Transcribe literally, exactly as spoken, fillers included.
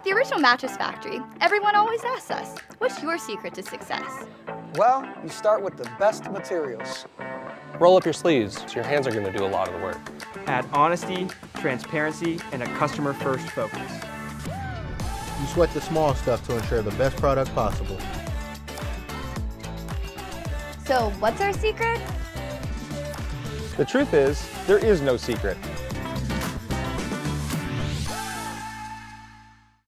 At the original Mattress Factory, everyone always asks us, what's your secret to success? Well, you start with the best materials. Roll up your sleeves, so your hands are going to do a lot of the work. Add honesty, transparency, and a customer-first focus. You sweat the small stuff to ensure the best product possible. So, what's our secret? The truth is, there is no secret.